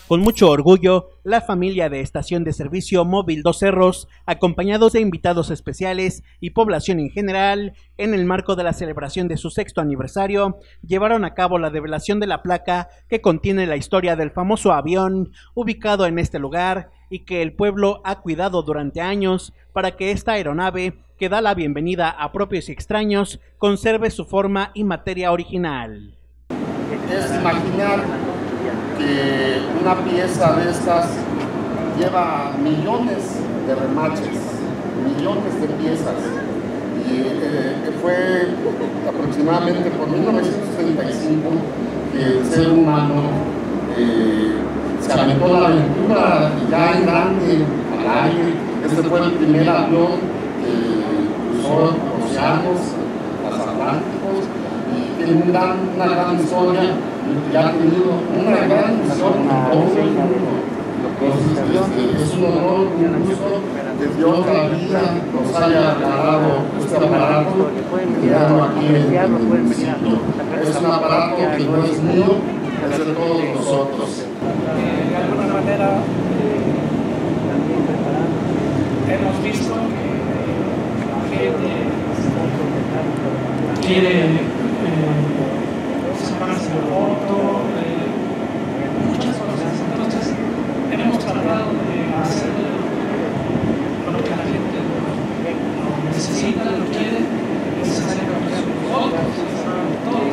Con mucho orgullo, la familia de Estación de Servicio Móvil Dos Cerros, acompañados de invitados especiales y población en general, en el marco de la celebración de su 6º aniversario, llevaron a cabo la develación de la placa que contiene la historia del famoso avión ubicado en este lugar y que el pueblo ha cuidado durante años para que esta aeronave, que da la bienvenida a propios y extraños, conserve su forma y materia original. Es imaginar que una pieza de estas lleva millones de remaches, millones de piezas, y fue aproximadamente por 1935 que el ser humano se aventó la aventura ya en grande al aire. Este fue el primer avión que cruzó océanos transatlánticos y tiene una gran historia y ha tenido una gran misión en todo el mundo. Entonces, es un honor, un gusto que Dios la vida nos haya regalado este aparato creado aquí en el municipio. Es un aparato que no es mío, es de todos nosotros. De alguna manera hemos visto que la gente quiere sacarse la foto, muchas cosas. Entonces hemos tratado de hacer lo que la gente lo necesita, lo quiere, es hacer sus fotos, todo.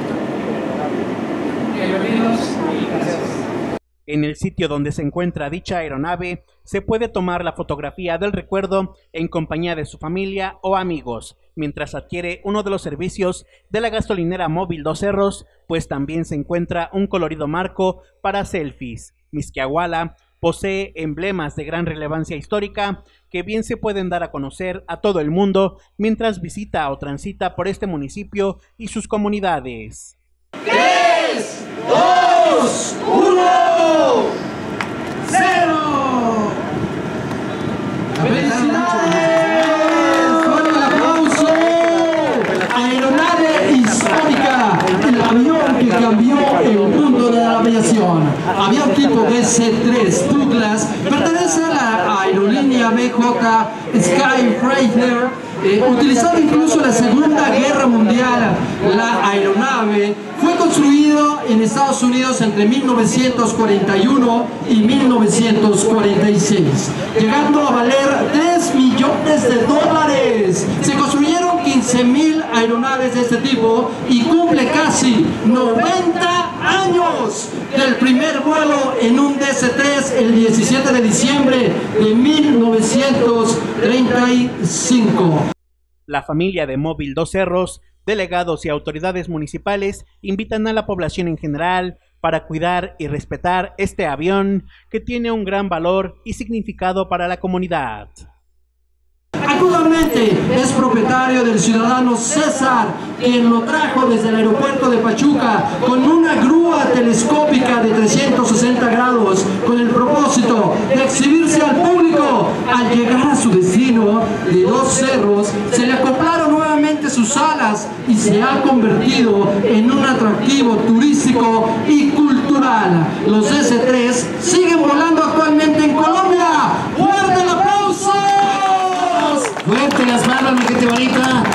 Bienvenidos y gracias. En el sitio donde se encuentra dicha aeronave, se puede tomar la fotografía del recuerdo en compañía de su familia o amigos, mientras adquiere uno de los servicios de la gasolinera móvil Dos Cerros, pues también se encuentra un colorido marco para selfies. Mixquiahuala posee emblemas de gran relevancia histórica que bien se pueden dar a conocer a todo el mundo mientras visita o transita por este municipio y sus comunidades. 3, 2, 1, 0. ¡Felicidades! ¡Fuerte el aplauso! Aeronave histórica, el avión que cambió el mundo de la aviación. Avión tipo DC-3 Douglas pertenece a la aerolínea BJ Skyfreighter. Utilizado incluso en la Segunda Guerra Mundial, la aeronave fue construido en Estados Unidos entre 1941 y 1946, llegando a valer $3 millones. Se construyeron 15.000 aeronaves de este tipo y cumple casi 90 años del primer vuelo en un DC-3 el 17 de diciembre de 1935. La familia de Móvil Dos Cerros, delegados y autoridades municipales invitan a la población en general para cuidar y respetar este avión que tiene un gran valor y significado para la comunidad. Actualmente es propietario del ciudadano César, quien lo trajo desde el aeropuerto de Pachuca con una grúa telescópica de 360 grados con el propósito de exhibirse al público. Al llegar a su destino de Dos Cerros, se le acoplaron nuevamente sus alas y se ha convertido en un atractivo turístico y cultural. Los DC-3 siguen volando actualmente en Colombia. ¡Fuerte el aplauso! Fuerte las manos, mi gente bonita.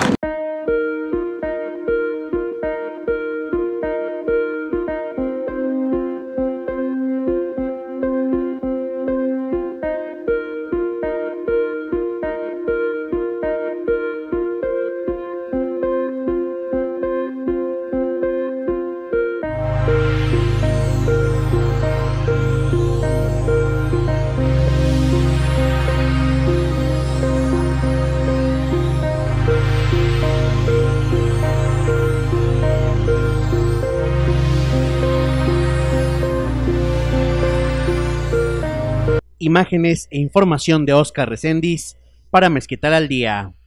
Imágenes e información de Oscar Reséndiz para Mezquital al Día.